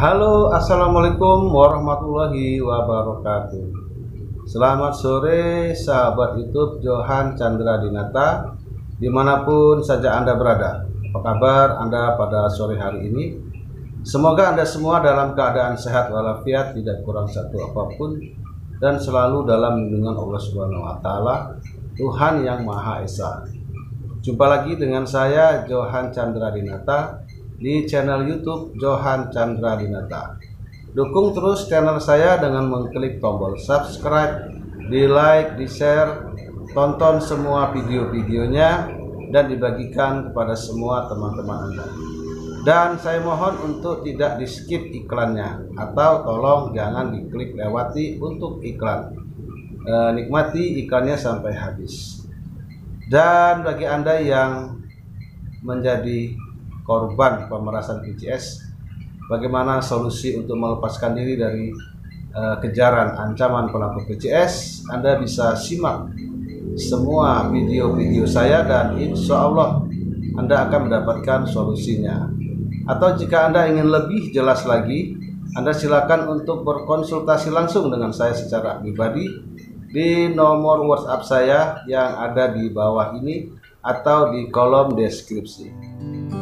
Halo, assalamualaikum warahmatullahi wabarakatuh. Selamat sore sahabat YouTube Johan Chandra Dinata, dimanapun saja Anda berada. Apa kabar Anda pada sore hari ini? Semoga Anda semua dalam keadaan sehat walafiat, tidak kurang satu apapun, dan selalu dalam lindungan Allah Subhanahu wa Ta'ala, Tuhan yang Maha Esa. Jumpa lagi dengan saya Johan Chandra Dinata di channel YouTube Johan Chandra Dinata. Dukung terus channel saya dengan mengklik tombol subscribe, di like, di share, tonton semua video-videonya dan dibagikan kepada semua teman-teman Anda. Dan saya mohon untuk tidak di skip iklannya, atau tolong jangan diklik lewati untuk iklan. Nikmati iklannya sampai habis. Dan bagi Anda yang menjadi korban pemerasan PCS, bagaimana solusi untuk melepaskan diri dari kejaran ancaman pelaku PCS? Anda bisa simak semua video-video saya dan insya Allah Anda akan mendapatkan solusinya. Atau jika Anda ingin lebih jelas lagi, Anda silakan untuk berkonsultasi langsung dengan saya secara pribadi di nomor WhatsApp saya yang ada di bawah ini atau di kolom deskripsi.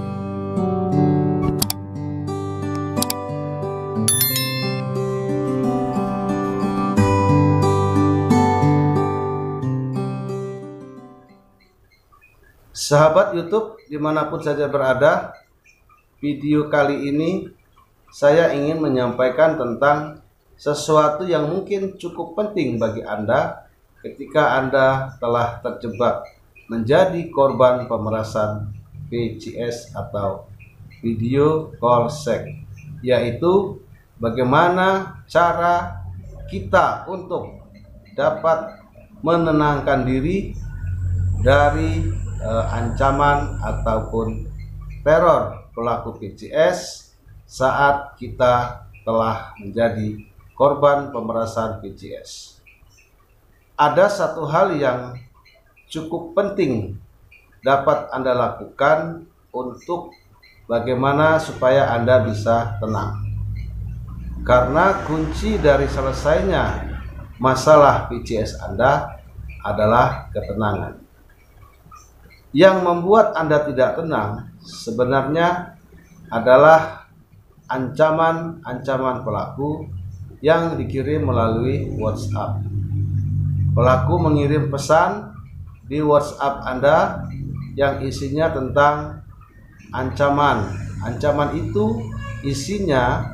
Sahabat YouTube dimanapun saja berada, video kali ini saya ingin menyampaikan tentang sesuatu yang mungkin cukup penting bagi Anda ketika Anda telah terjebak menjadi korban pemerasan PCS atau video call sex, yaitu bagaimana cara kita untuk dapat menenangkan diri dari ancaman ataupun teror pelaku PCS saat kita telah menjadi korban pemerasan PCS. Ada satu hal yang cukup penting dapat Anda lakukan untuk bagaimana supaya Anda bisa tenang. Karena kunci dari selesainya masalah PCS Anda adalah ketenangan. Yang membuat Anda tidak tenang sebenarnya adalah ancaman-ancaman pelaku yang dikirim melalui WhatsApp. Pelaku mengirim pesan di WhatsApp Anda yang isinya tentang ancaman. Ancaman itu isinya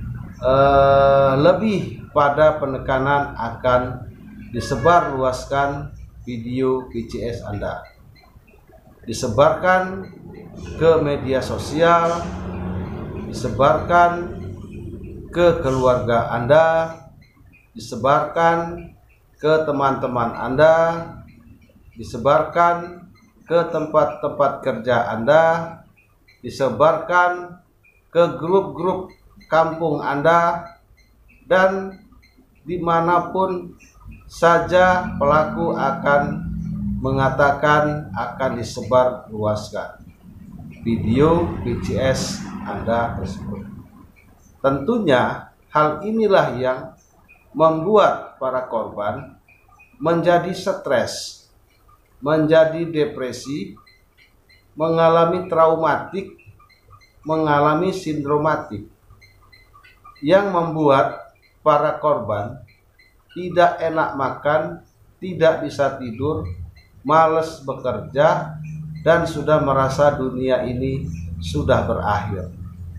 lebih pada penekanan akan disebarluaskan video PCS Anda. Disebarkan ke media sosial, disebarkan ke keluarga Anda, disebarkan ke teman-teman Anda, disebarkan ke tempat-tempat kerja Anda, disebarkan ke grup-grup kampung Anda, dan dimanapun saja pelaku akan mengatakan akan disebar luaskan video PCS Anda tersebut. Tentunya hal inilah yang membuat para korban menjadi stres, menjadi depresi, mengalami traumatik, mengalami sindromatik, yang membuat para korban tidak enak makan, tidak bisa tidur, malas bekerja, dan sudah merasa dunia ini sudah berakhir.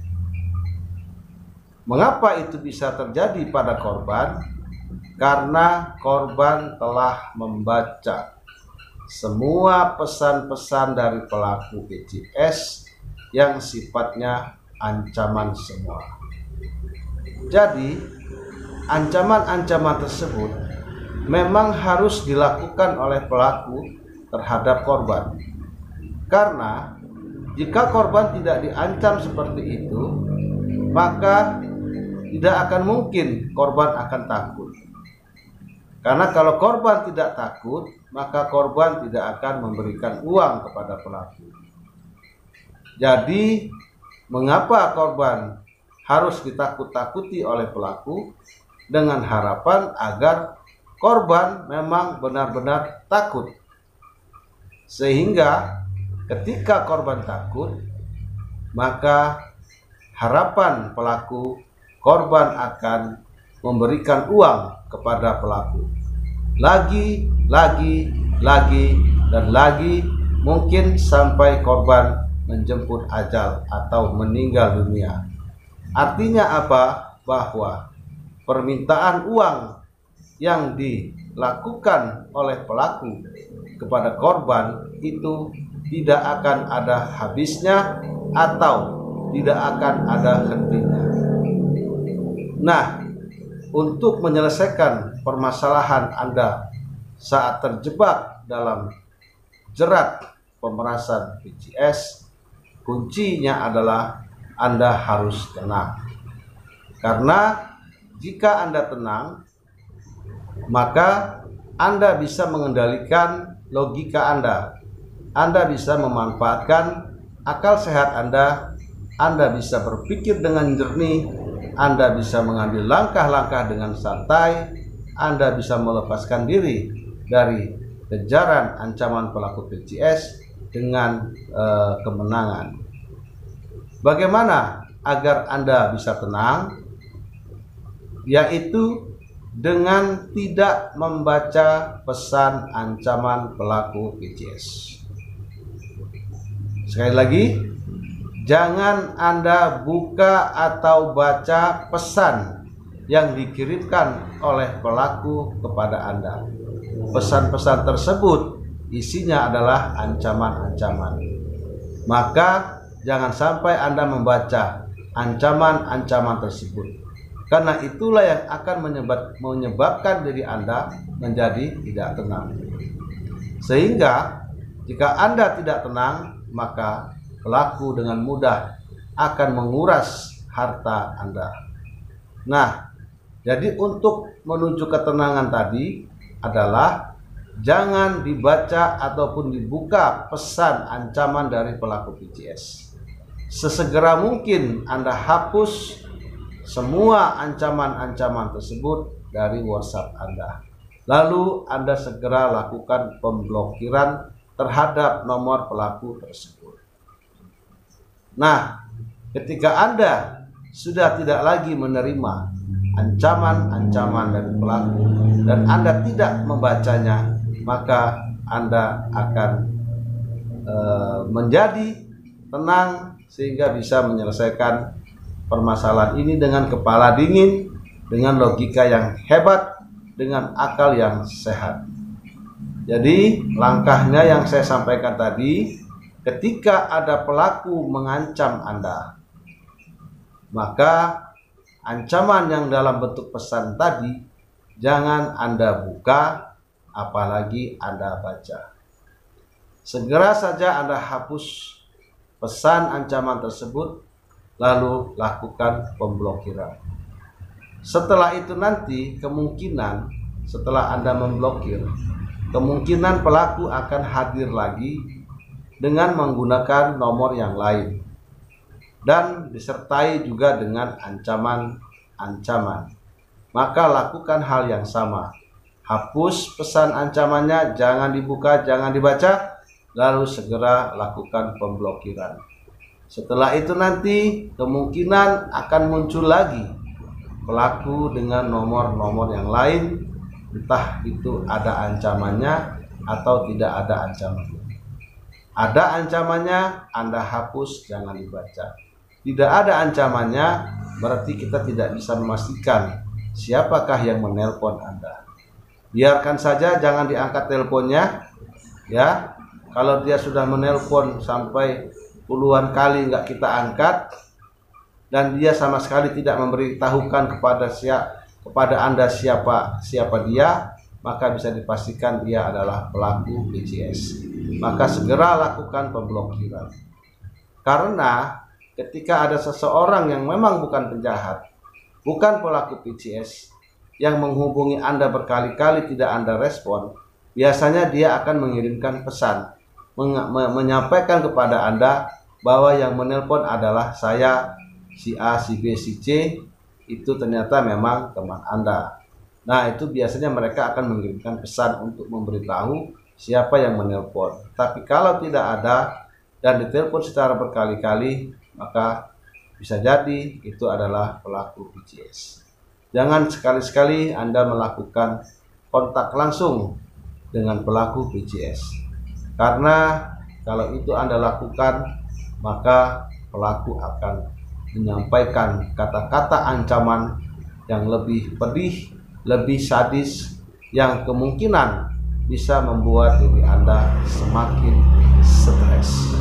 Mengapa itu bisa terjadi pada korban? Karena korban telah membaca semua pesan-pesan dari pelaku PCS yang sifatnya ancaman semua. Jadi, ancaman-ancaman tersebut memang harus dilakukan oleh pelaku terhadap korban. Karena jika korban tidak diancam seperti itu, maka tidak akan mungkin korban akan takut. Karena kalau korban tidak takut, maka korban tidak akan memberikan uang kepada pelaku. Jadi, mengapa korban harus ditakut-takuti oleh pelaku dengan harapan agar korban memang benar-benar takut. Sehingga ketika korban takut, maka harapan pelaku, korban akan memberikan uang kepada pelaku. Lagi, dan lagi, mungkin sampai korban menjemput ajal atau meninggal dunia. Artinya apa? Bahwa permintaan uang yang dilakukan oleh pelaku kepada korban itu tidak akan ada habisnya atau tidak akan ada hentinya. Nah, untuk menyelesaikan permasalahan Anda saat terjebak dalam jerat pemerasan PCS, kuncinya adalah Anda harus tenang. Karena jika Anda tenang, maka Anda bisa mengendalikan logika Anda. Anda bisa memanfaatkan akal sehat Anda bisa berpikir dengan jernih, Anda bisa mengambil langkah-langkah dengan santai, Anda bisa melepaskan diri dari kejaran ancaman pelaku PCS dengan kemenangan. Bagaimana agar Anda bisa tenang? Yaitu dengan tidak membaca pesan ancaman pelaku PCS. Sekali lagi, jangan Anda buka atau baca pesan yang dikirimkan oleh pelaku kepada Anda. Pesan-pesan tersebut isinya adalah ancaman-ancaman. Maka jangan sampai Anda membaca ancaman-ancaman tersebut. Karena itulah yang akan menyebabkan diri Anda menjadi tidak tenang. Sehingga jika Anda tidak tenang, maka pelaku dengan mudah akan menguras harta Anda. Nah, jadi untuk menuju ketenangan tadi adalah jangan dibaca ataupun dibuka pesan ancaman dari pelaku PCS. Sesegera mungkin Anda hapus semua ancaman-ancaman tersebut dari WhatsApp Anda. Lalu Anda segera lakukan pemblokiran terhadap nomor pelaku tersebut. Nah, ketika Anda sudah tidak lagi menerima ancaman-ancaman dari pelaku dan Anda tidak membacanya, maka Anda akan menjadi tenang sehingga bisa menyelesaikan permasalahan ini dengan kepala dingin, dengan logika yang hebat, dengan akal yang sehat. Jadi langkahnya yang saya sampaikan tadi, ketika ada pelaku mengancam Anda, maka ancaman yang dalam bentuk pesan tadi jangan Anda buka, apalagi Anda baca. Segera saja Anda hapus pesan ancaman tersebut, lalu lakukan pemblokiran. Setelah itu nanti kemungkinan setelah Anda memblokir, kemungkinan pelaku akan hadir lagi dengan menggunakan nomor yang lain dan disertai juga dengan ancaman-ancaman. Maka lakukan hal yang sama. Hapus pesan ancamannya, jangan dibuka, jangan dibaca, lalu segera lakukan pemblokiran. Setelah itu nanti kemungkinan akan muncul lagi pelaku dengan nomor-nomor yang lain, entah itu ada ancamannya atau tidak ada ancamannya. Ada ancamannya, Anda hapus, jangan dibaca. Tidak ada ancamannya, berarti kita tidak bisa memastikan siapakah yang menelpon Anda. Biarkan saja, jangan diangkat teleponnya, ya. Kalau dia sudah menelpon sampai puluhan kali nggak kita angkat dan dia sama sekali tidak memberitahukan kepada Anda siapa dia, maka bisa dipastikan dia adalah pelaku PCS. Maka segera lakukan pemblokiran. Karena ketika ada seseorang yang memang bukan penjahat, bukan pelaku PCS, yang menghubungi Anda berkali-kali tidak Anda respon, biasanya dia akan mengirimkan pesan, menyampaikan kepada Anda bahwa yang menelpon adalah saya si A, si B, si C itu ternyata memang teman Anda. Nah, itu biasanya mereka akan mengirimkan pesan untuk memberitahu siapa yang menelpon. Tapi kalau tidak ada dan ditelepon secara berkali-kali, maka bisa jadi itu adalah pelaku PCS. Jangan sekali-sekali Anda melakukan kontak langsung dengan pelaku PCS. Karena kalau itu Anda lakukan, maka pelaku akan menyampaikan kata-kata ancaman yang lebih pedih, lebih sadis, yang kemungkinan bisa membuat diri Anda semakin stres.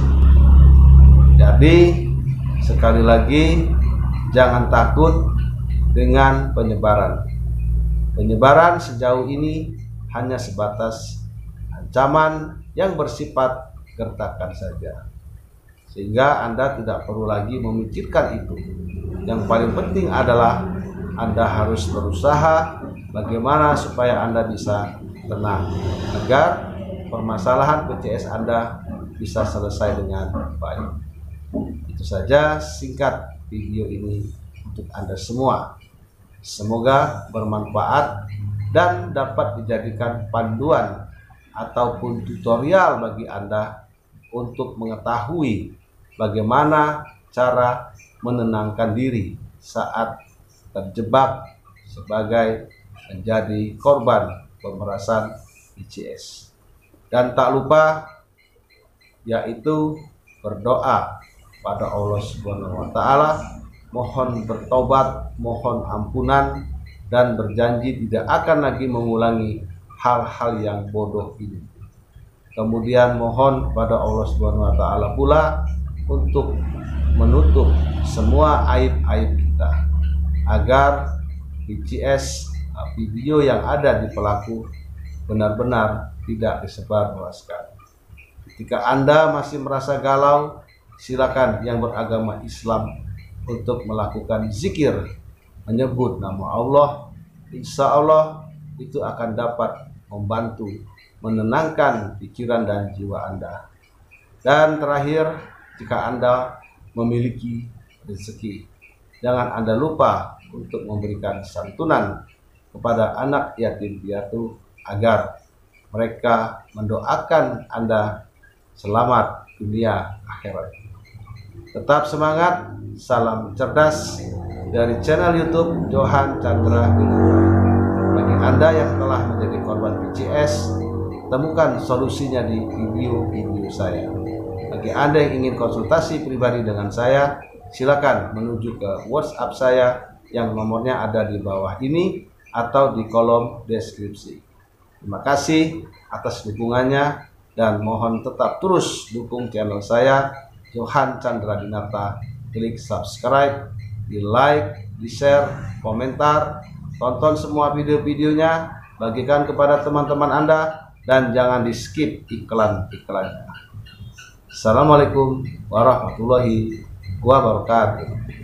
Jadi sekali lagi, jangan takut dengan penyebaran. Penyebaran sejauh ini hanya sebatas ancaman yang bersifat gertakan saja, sehingga Anda tidak perlu lagi memikirkan itu. Yang paling penting adalah Anda harus berusaha bagaimana supaya Anda bisa tenang, agar permasalahan PCS Anda bisa selesai dengan baik. Itu saja singkat video ini untuk Anda semua. Semoga bermanfaat dan dapat dijadikan panduan ataupun tutorial bagi Anda untuk mengetahui bagaimana cara menenangkan diri saat terjebak sebagai menjadi korban pemerasan PCS. Dan tak lupa yaitu berdoa pada Allah Subhanahu wa taala, mohon bertobat, mohon ampunan, dan berjanji tidak akan lagi mengulangi hal-hal yang bodoh ini. Kemudian mohon pada Allah Subhanahu wa taala pula untuk menutup semua aib-aib kita, agar PCS video yang ada di pelaku benar-benar tidak disebarluaskan. Jika Anda masih merasa galau, silakan yang beragama Islam untuk melakukan zikir, menyebut nama Allah. Insya Allah itu akan dapat membantu menenangkan pikiran dan jiwa Anda. Dan terakhir, jika Anda memiliki rezeki, jangan Anda lupa untuk memberikan santunan kepada anak yatim piatu agar mereka mendoakan Anda selamat dunia akhirat. Tetap semangat, salam cerdas dari channel YouTube Johan Chandra Dinata. Bagi Anda yang telah menjadi korban PCS, temukan solusinya di video-video saya. Bagi Anda yang ingin konsultasi pribadi dengan saya, silakan menuju ke WhatsApp saya yang nomornya ada di bawah ini atau di kolom deskripsi. Terima kasih atas dukungannya dan mohon tetap terus dukung channel saya Johan Chandra Dinata. Klik subscribe, di like, di share, komentar, tonton semua video-videonya, bagikan kepada teman-teman Anda, dan jangan di skip iklan-iklannya. Assalamualaikum warahmatullahi wabarakatuh.